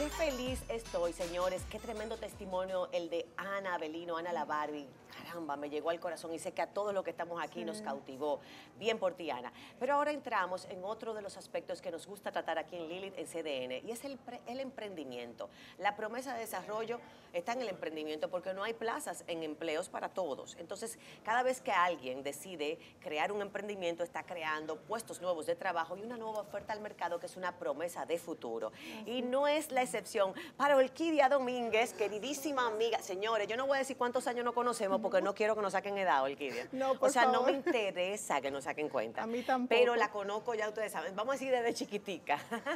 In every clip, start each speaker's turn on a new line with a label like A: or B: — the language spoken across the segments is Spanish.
A: Qué feliz estoy, señores. Qué tremendo testimonio el de Ana Avelino, Ana la Barbie. Caramba, me llegó al corazón y sé que a todos los que estamos aquí nos cautivó. Bien por ti, Ana. Pero ahora entramos en otro de los aspectos que nos gusta tratar aquí en Lilith, en CDN, y es el emprendimiento. La promesa de desarrollo está en el emprendimiento porque no hay plazas en empleos para todos. Entonces, cada vez que alguien decide crear un emprendimiento, está creando puestos nuevos de trabajo y una nueva oferta al mercado que es una promesa de futuro. Y no es la excepción para Orquídea Domínguez, queridísima amiga. Señores, yo no voy a decir cuántos años nos conocemos porque no quiero que nos saquen edad, Orquídea.
B: No,
A: o sea,
B: favor.
A: no me interesa que nos saquen cuenta.
B: A mí tampoco.
A: Pero la conozco, ya ustedes saben. Vamos a decir desde chiquitica.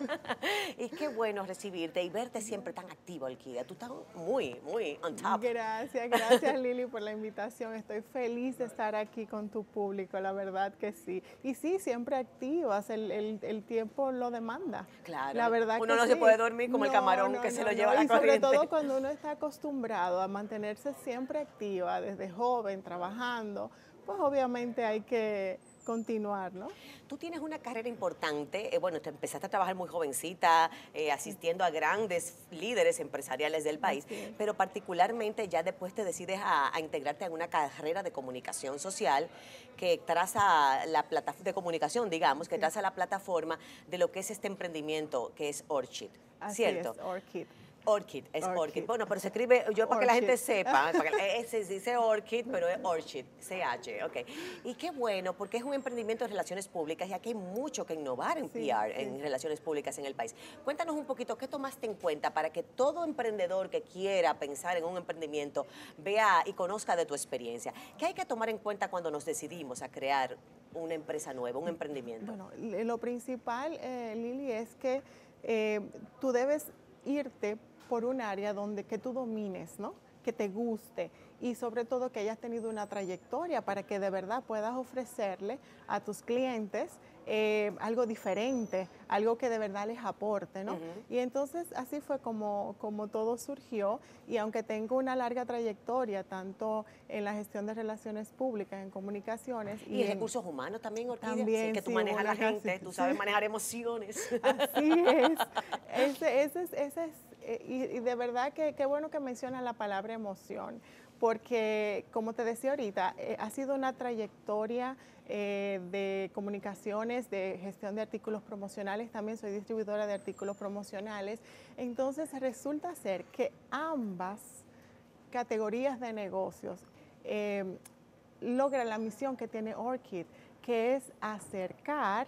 A: Y qué bueno recibirte y verte siempre tan activa, Orquídea. Tú estás muy on top.
B: Gracias Lili por la invitación. Estoy feliz de estar aquí con tu público, la verdad que sí. Y sí, siempre activas, el tiempo lo demanda.
A: Claro.
B: La verdad
A: uno
B: que
A: no
B: sí.
A: se puede dormir como el camarón que se lo lleva la
B: y
A: corriente.
B: sobre todo cuando uno está acostumbrado a mantenerse siempre activa, desde joven, trabajando, pues obviamente hay que continuar, ¿no?
A: Tú tienes una carrera importante, bueno, te empezaste a trabajar muy jovencita, asistiendo a grandes líderes empresariales del país, pero particularmente ya después te decides a integrarte en una carrera de comunicación social que traza la plataforma de comunicación, digamos, que traza la plataforma de lo que es este emprendimiento que es Orchid, ¿cierto?
B: Así es, Orchid.
A: Orchid, es Orchid. Bueno, pero se escribe, yo para que la gente sepa, se dice Orchid, pero es Orchid, CH, ok. Y qué bueno, porque es un emprendimiento de relaciones públicas y aquí hay mucho que innovar en PR, en relaciones públicas en el país. Cuéntanos un poquito, ¿qué tomaste en cuenta para que todo emprendedor que quiera pensar en un emprendimiento vea y conozca de tu experiencia? ¿Qué hay que tomar en cuenta cuando nos decidimos a crear una empresa nueva, un emprendimiento?
B: Bueno, lo principal, Lili, es que tú debes irte por un área que tú domines, ¿no? Que te guste y sobre todo que hayas tenido una trayectoria para que de verdad puedas ofrecerle a tus clientes algo diferente, algo que de verdad les aporte, ¿no? Y entonces así fue como todo surgió, y aunque tengo una larga trayectoria tanto en la gestión de relaciones públicas, en comunicaciones
A: y en recursos humanos también, Orquídea,
B: también,
A: que tú manejas a la gente, tú sabes manejar emociones.
B: Así es. Ese es y de verdad que qué bueno que mencionas la palabra emoción, porque como te decía ahorita, ha sido una trayectoria de comunicaciones, de gestión de artículos promocionales, también soy distribuidora de artículos promocionales, entonces resulta ser que ambas categorías de negocios logran la misión que tiene Orchid, que es acercar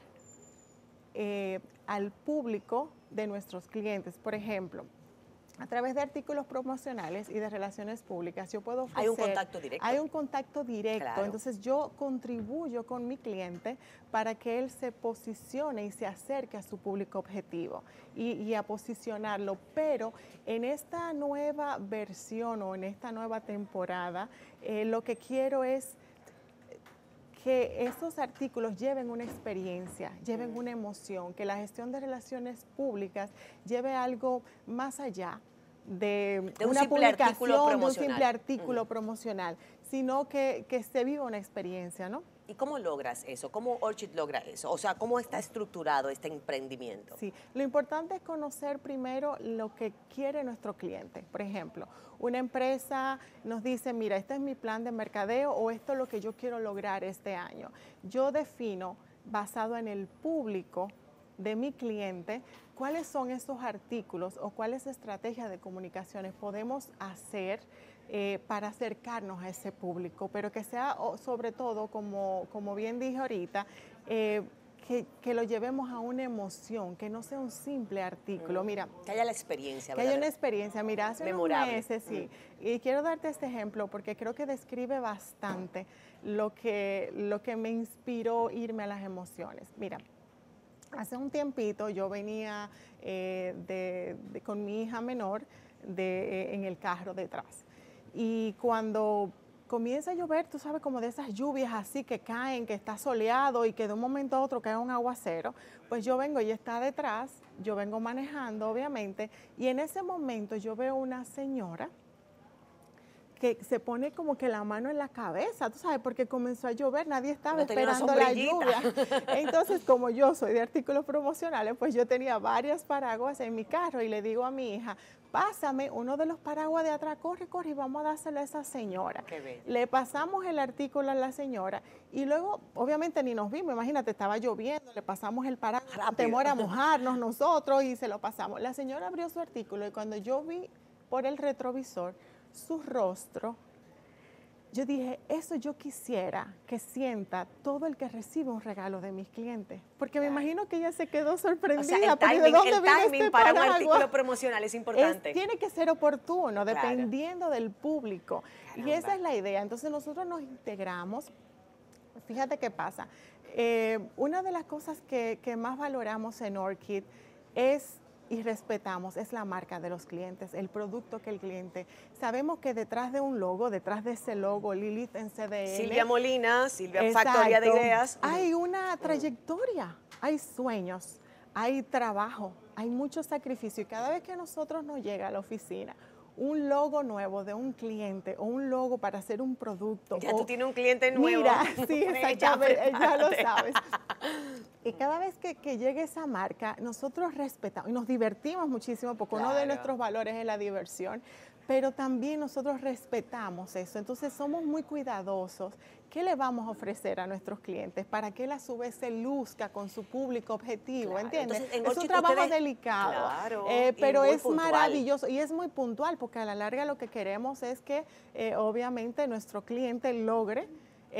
B: al público de nuestros clientes. Por ejemplo, a través de artículos promocionales y de relaciones públicas, yo puedo ofrecer...
A: Hay un contacto directo.
B: Hay un contacto directo.
A: Claro.
B: Entonces, yo contribuyo con mi cliente para que él se posicione y se acerque a su público objetivo y a posicionarlo. Pero en esta nueva versión o en esta nueva temporada, lo que quiero es que estos artículos lleven una experiencia, lleven una emoción, que la gestión de relaciones públicas lleve algo más allá de una publicación, de un simple artículo promocional, sino que se viva una experiencia, ¿no?
A: ¿Y cómo logras eso? ¿Cómo Orchid logra eso? O sea, ¿cómo está estructurado este emprendimiento?
B: Sí, lo importante es conocer primero lo que quiere nuestro cliente. Por ejemplo, una empresa nos dice, mira, este es mi plan de mercadeo o esto es lo que yo quiero lograr este año. Yo defino, basado en el público de mi cliente, cuáles son esos artículos o cuáles estrategias de comunicaciones podemos hacer para acercarnos a ese público, pero que sea sobre todo, como bien dije ahorita, que lo llevemos a una emoción, que no sea un simple artículo. Mira,
A: que haya la experiencia,
B: que haya una experiencia. Mira, hace unos meses, y quiero darte este ejemplo porque creo que describe bastante lo que me inspiró irme a las emociones. Mira, hace un tiempito yo venía con mi hija menor en el carro detrás. Y cuando comienza a llover, tú sabes, como de esas lluvias así que caen, que está soleado y que de un momento a otro cae un aguacero, pues yo vengo, ella está detrás, yo vengo manejando, obviamente, y en ese momento yo veo una señora que se pone como que la mano en la cabeza, tú sabes, porque comenzó a llover, nadie estaba
A: No tenía una
B: esperando la
A: sombrillita.
B: lluvia. Entonces, como yo soy de artículos promocionales, pues yo tenía varios paraguas en mi carro y le digo a mi hija, pásame uno de los paraguas de atrás, corre, corre y vamos a dárselo a esa señora.
A: Qué bello.
B: Le pasamos el artículo a la señora y luego, obviamente, ni nos vimos, imagínate, estaba lloviendo, le pasamos el paraguas, con
A: Rápido.
B: temor a mojarnos nosotros y se lo pasamos. La señora abrió su artículo y cuando yo vi por el retrovisor su rostro, yo dije, eso yo quisiera que sienta todo el que recibe un regalo de mis clientes, porque me imagino que ella se quedó sorprendida.
A: O sea, el
B: porque
A: timing,
B: ¿de dónde
A: el
B: viene
A: timing
B: este
A: para un
B: paraguas?
A: artículo promocional es importante.
B: Tiene que ser oportuno,
A: Claro.
B: dependiendo del público.
A: Caramba.
B: Y esa es la idea. Entonces nosotros nos integramos. Fíjate qué pasa. Una de las cosas que más valoramos en Orchid es y respetamos es la marca de los clientes, el producto que el cliente. Sabemos que detrás de un logo, detrás de ese logo, Lilith en CDN.
A: Silvia Molina, Silvia
B: Exacto,
A: Factoría de Ideas.
B: hay una trayectoria, hay sueños, hay trabajo, hay mucho sacrificio. Y cada vez que a nosotros nos llega a la oficina un logo nuevo de un cliente o un logo para hacer un producto.
A: Ya tú tienes un cliente nuevo.
B: Mira, sí, exactamente, ya lo
A: prepárate.
B: sabes. Y cada vez que llegue esa marca, nosotros respetamos y nos divertimos muchísimo porque uno de
A: Claro.
B: nuestros valores es la diversión, pero también nosotros respetamos eso. Entonces somos muy cuidadosos. ¿Qué le vamos a ofrecer a nuestros clientes para que él a su vez se luzca con su público objetivo?
A: Claro.
B: ¿Entiendes?
A: Entonces, en
B: Es un
A: Orchid
B: trabajo
A: ustedes-
B: delicado,
A: Claro,
B: pero
A: y muy
B: es
A: puntual.
B: maravilloso y es muy puntual porque a la larga lo que queremos es que obviamente nuestro cliente logre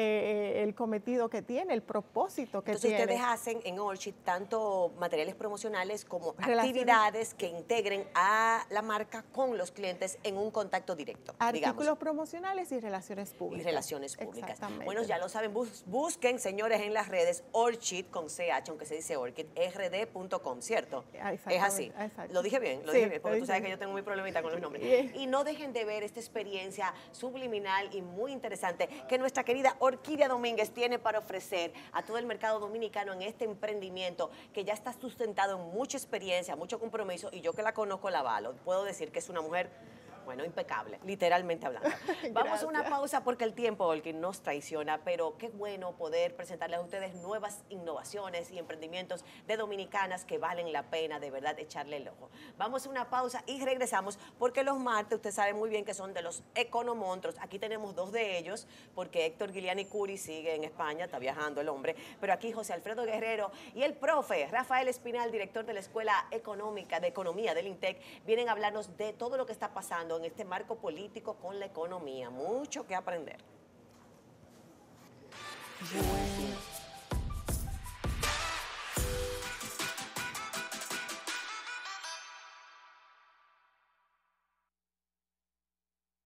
B: el cometido que tiene, el propósito que
A: Entonces
B: tiene.
A: ustedes hacen en Orchid tanto materiales promocionales como
B: Relaciones.
A: actividades que integren a la marca con los clientes en un contacto directo,
B: Artículos
A: digamos.
B: promocionales y relaciones
A: Y
B: públicas.
A: relaciones públicas.
B: Exactamente.
A: Bueno, ya lo saben, busquen, señores, en las redes Orchid con CH, aunque se dice Orchid, rd.com, ¿cierto?
B: Exactamente,
A: Es así.
B: exacto.
A: Lo dije bien,
B: Sí,
A: porque
B: lo
A: tú sabes que
B: dices.
A: yo tengo muy problemita con los nombres.
B: Bien.
A: Y no dejen de ver esta experiencia subliminal y muy interesante que nuestra querida Orquídea Domínguez tiene para ofrecer a todo el mercado dominicano en este emprendimiento que ya está sustentado en mucha experiencia, mucho compromiso, y yo que la conozco la avalo. Puedo decir que es una mujer, bueno, impecable, literalmente hablando. Vamos a una
B: Gracias.
A: pausa porque el tiempo, Olkin, nos traiciona, pero qué bueno poder presentarles a ustedes nuevas innovaciones y emprendimientos de dominicanas que valen la pena de verdad echarle el ojo. Vamos a una pausa y regresamos porque los martes, usted sabe muy bien que son de los economonstruos. Aquí tenemos dos de ellos porque Héctor Guiliani Curi sigue en España, está viajando el hombre, pero aquí José Alfredo Guerrero y el profe Rafael Espinal, director de la Escuela Económica de Economía del INTEC, vienen a hablarnos de todo lo que está pasando en este marco político con la economía. Mucho que aprender.
B: Bueno.